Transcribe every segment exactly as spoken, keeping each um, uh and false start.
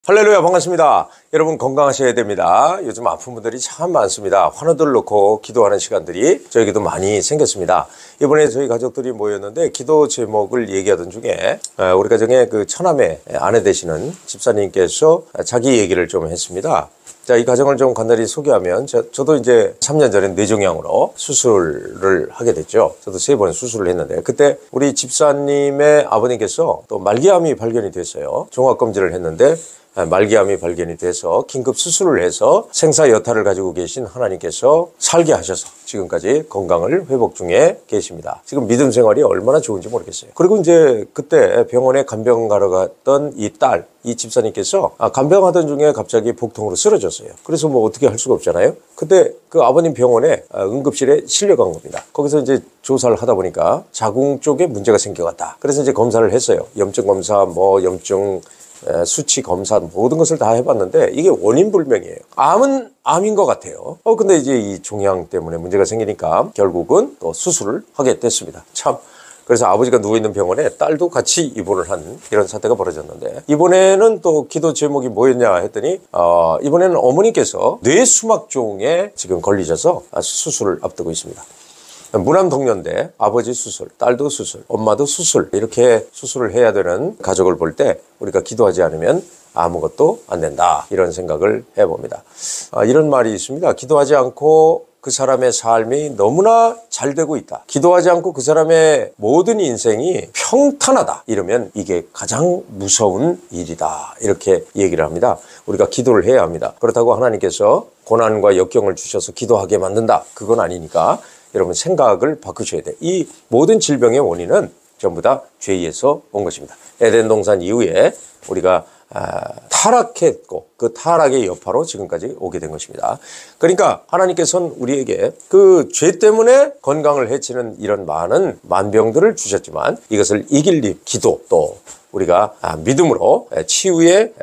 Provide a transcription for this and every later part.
할렐루야, 반갑습니다. 여러분 건강하셔야 됩니다. 요즘 아픈 분들이 참 많습니다. 환우들 놓고 기도하는 시간들이 저에게도 많이 생겼습니다. 이번에 저희 가족들이 모였는데 기도 제목을 얘기하던 중에 우리 가정의 그 처남의 아내 되시는 집사님께서 자기 얘기를 좀 했습니다. 자, 이 가정을 좀 간단히 소개하면 저, 저도 이제 삼 년 전에 뇌종양으로 수술을 하게 됐죠. 저도 세 번 수술을 했는데 그때 우리 집사님의 아버님께서 또 말기암이 발견이 됐어요. 종합검진을 했는데 말기암이 발견이 돼서 긴급 수술을 해서 생사여탈을 가지고 계신 하나님께서 살게 하셔서 지금까지 건강을 회복 중에 계십니다. 지금 믿음 생활이 얼마나 좋은지 모르겠어요. 그리고 이제 그때 병원에 간병 가러 갔던 이 딸, 이 집사님께서 간병하던 중에 갑자기 복통으로 쓰러졌어요. 그래서 뭐 어떻게 할 수가 없잖아요. 그때 그 아버님 병원에 응급실에 실려간 겁니다. 거기서 이제 조사를 하다 보니까 자궁 쪽에 문제가 생겨갔다. 그래서 이제 검사를 했어요. 염증 검사, 뭐 염증 수치 검사 모든 것을 다 해봤는데 이게 원인 불명이에요. 암은 암인 것 같아요. 어 근데 이제 이 종양 때문에 문제가 생기니까 결국은 또 수술을 하게 됐습니다. 참. 그래서 아버지가 누워있는 병원에 딸도 같이 입원을 한 이런 사태가 벌어졌는데 이번에는 또 기도 제목이 뭐였냐 했더니 어, 이번에는 어머니께서 뇌수막종에 지금 걸리셔서 수술을 앞두고 있습니다. 무남 동년대, 아버지 수술, 딸도 수술, 엄마도 수술, 이렇게 수술을 해야 되는 가족을 볼 때 우리가 기도하지 않으면 아무것도 안 된다, 이런 생각을 해봅니다. 아, 이런 말이 있습니다. 기도하지 않고 그 사람의 삶이 너무나 잘 되고 있다. 기도하지 않고 그 사람의 모든 인생이 평탄하다. 이러면 이게 가장 무서운 일이다. 이렇게 얘기를 합니다. 우리가 기도를 해야 합니다. 그렇다고 하나님께서 고난과 역경을 주셔서 기도하게 만든다. 그건 아니니까 여러분 생각을 바꾸셔야 돼요. 이 모든 질병의 원인은 전부 다 죄에서 온 것입니다. 에덴 동산 이후에 우리가 아, 타락했고 그 타락의 여파로 지금까지 오게 된 것입니다. 그러니까 하나님께서는 우리에게 그 죄 때문에 건강을 해치는 이런 많은 만병들을 주셨지만 이것을 이길 일, 기도, 또 우리가 아, 믿음으로 치유의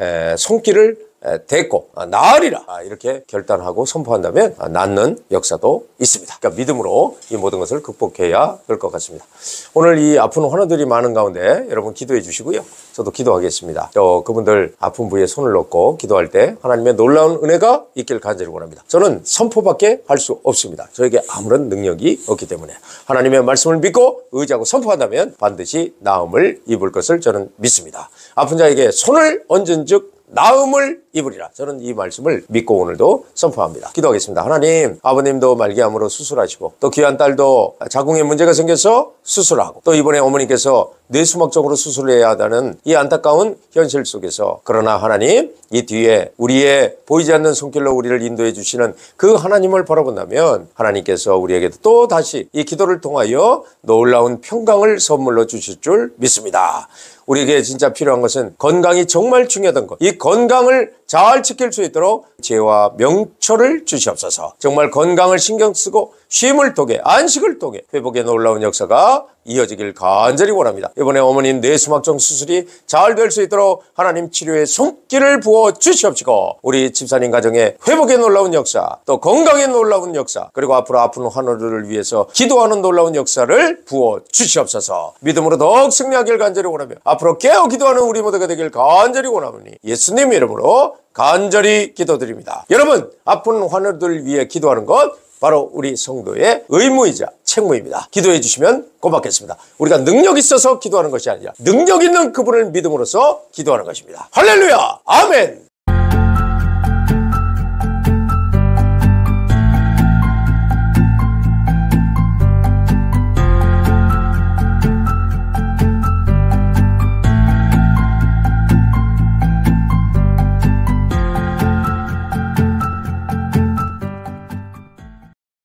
손길을 됐고 나으리라 이렇게 결단하고 선포한다면 낫는 역사도 있습니다. 그러니까 믿음으로 이 모든 것을 극복해야 될 것 같습니다. 오늘 이 아픈 환우들이 많은 가운데 여러분 기도해 주시고요. 저도 기도하겠습니다. 또 그분들 아픈 부위에 손을 놓고 기도할 때 하나님의 놀라운 은혜가 있길 간절히 원합니다. 저는 선포밖에 할 수 없습니다. 저에게 아무런 능력이 없기 때문에 하나님의 말씀을 믿고 의지하고 선포한다면 반드시 나음을 입을 것을 저는 믿습니다. 아픈 자에게 손을 얹은 즉 나음을 입으리라. 저는 이 말씀을 믿고 오늘도 선포합니다. 기도하겠습니다. 하나님, 아버님도 말기암으로 수술하시고 또 귀한 딸도 자궁에 문제가 생겨서 수술하고 또 이번에 어머니께서 뇌수막종으로 수술을 해야 한다는 이 안타까운 현실 속에서 그러나 하나님, 이 뒤에 우리의 보이지 않는 손길로 우리를 인도해 주시는 그 하나님을 바라본다면 하나님께서 우리에게도 또 다시 이 기도를 통하여 놀라운 평강을 선물로 주실 줄 믿습니다. 우리에게 진짜 필요한 것은 건강이 정말 중요하던 것. 이 건강을 잘 지킬 수 있도록 지혜와 명철을 주시옵소서. 정말 건강을 신경 쓰고 쉼을 통해 안식을 통해 회복의 놀라운 역사가 이어지길 간절히 원합니다. 이번에 어머님 뇌수막종 수술이 잘 될 수 있도록 하나님 치료의 손길을 부어 주시옵시고 우리 집사님 가정의 회복의 놀라운 역사, 또 건강의 놀라운 역사, 그리고 앞으로 아픈 환우들을 위해서 기도하는 놀라운 역사를 부어 주시옵소서. 믿음으로 더욱 승리하길 간절히 원하며 앞으로 깨어 기도하는 우리 모두가 되길 간절히 원하오니 예수님 이름으로 간절히 기도드립니다. 여러분, 아픈 환우들 위해 기도하는 것 바로 우리 성도의 의무이자 책무입니다. 기도해 주시면 고맙겠습니다. 우리가 능력 있어서 기도하는 것이 아니라 능력 있는 그분을 믿음으로써 기도하는 것입니다. 할렐루야! 아멘!